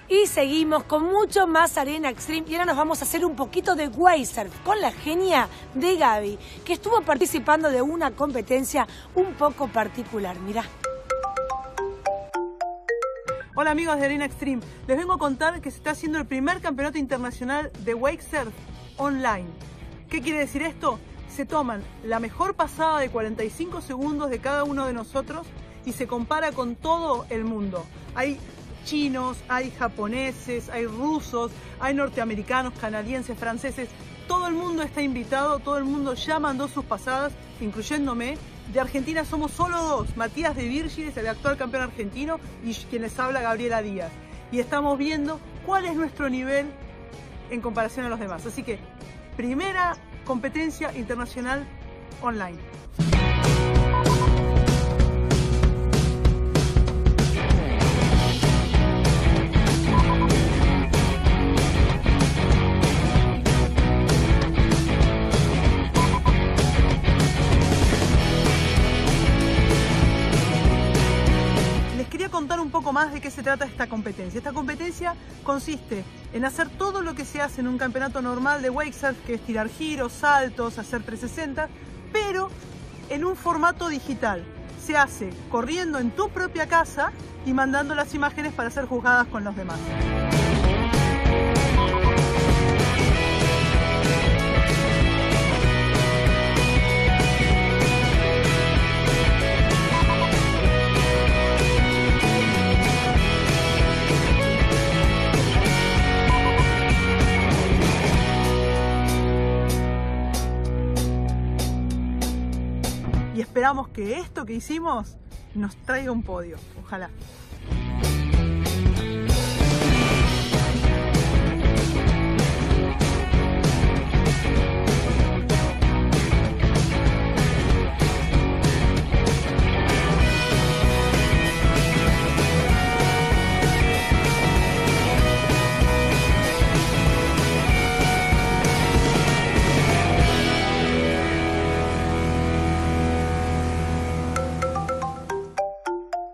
Y seguimos con mucho más Arena Extreme y ahora nos vamos a hacer un poquito de wakesurf con la genia de Gaby, que estuvo participando de una competencia un poco particular. Mirá. Hola amigos de Arena Extreme, les vengo a contar que se está haciendo el primer campeonato internacional de wakesurf online. ¿Qué quiere decir esto? Se toman la mejor pasada de 45 segundos de cada uno de nosotros y se compara con todo el mundo. Hay chinos, hay japoneses, hay rusos, hay norteamericanos, canadienses, franceses. Todo el mundo está invitado, todo el mundo ya mandó sus pasadas, incluyéndome. De Argentina somos solo dos, Matías de Virgíes, el actual campeón argentino, y quien les habla, Gabriela Díaz. Y estamos viendo cuál es nuestro nivel en comparación a los demás. Así que, primera competencia internacional online. Contar un poco más de qué se trata esta competencia. Esta competencia consiste en hacer todo lo que se hace en un campeonato normal de wakesurf, que es tirar giros, saltos, hacer 360, pero en un formato digital. Se hace corriendo en tu propia casa y mandando las imágenes para ser juzgadas con los demás. Y esperamos que esto que hicimos nos traiga un podio. Ojalá.